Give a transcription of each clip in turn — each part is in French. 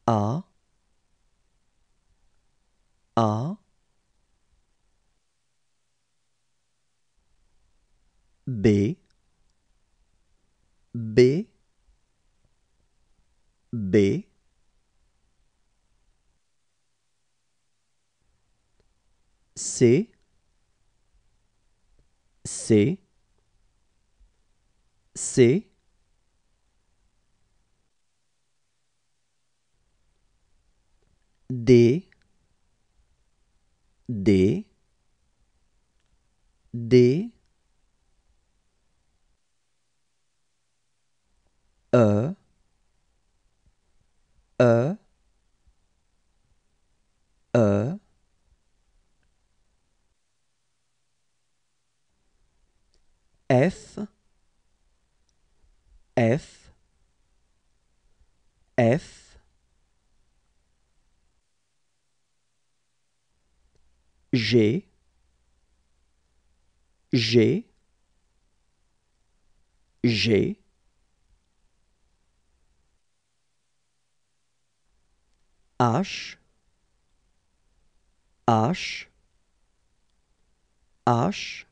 A, A, B, B, B, C, C, C, D, D, D, E, E, E, F, F, F, G, G, G, H, H, H,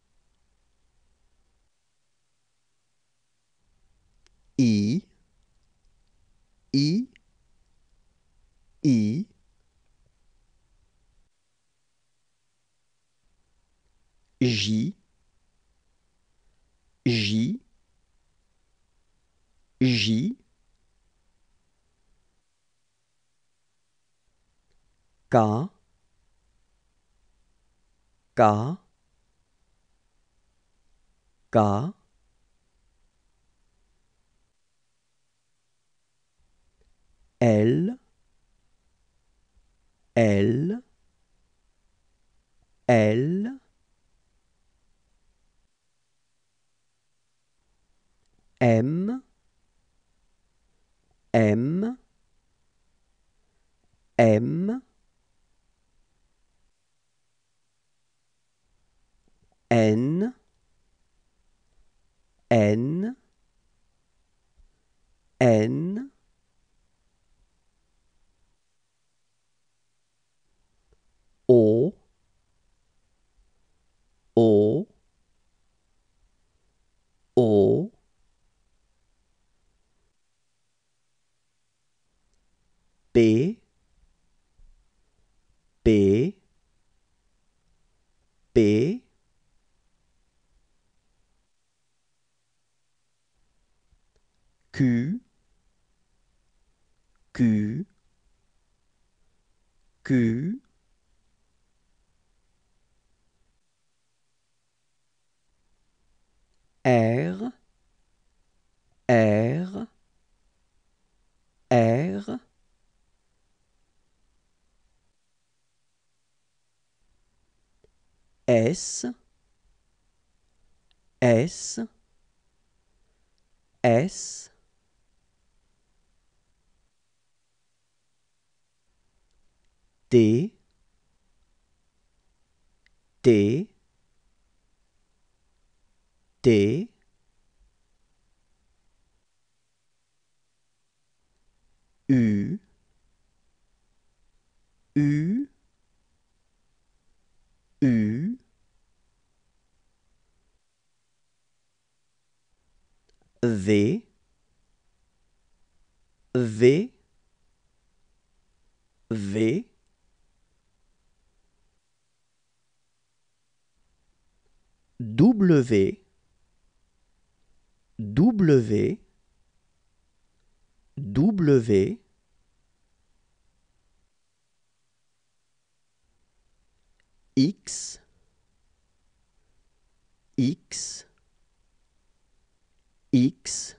I, I, I, J, J, J, K, K, K, L, L, L, M, M, M, N, N, N, O, O, O, P, P, P, Q, Q, Q, R, R, R, S, S, S, T, T, T, U, U, U, V, V, V, W, W, W, X, X, X,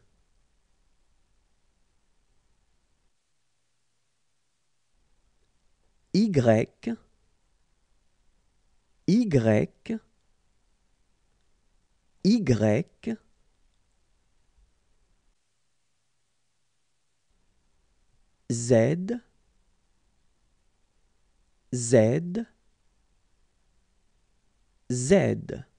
Y, Y, Y, Z, Z, Z.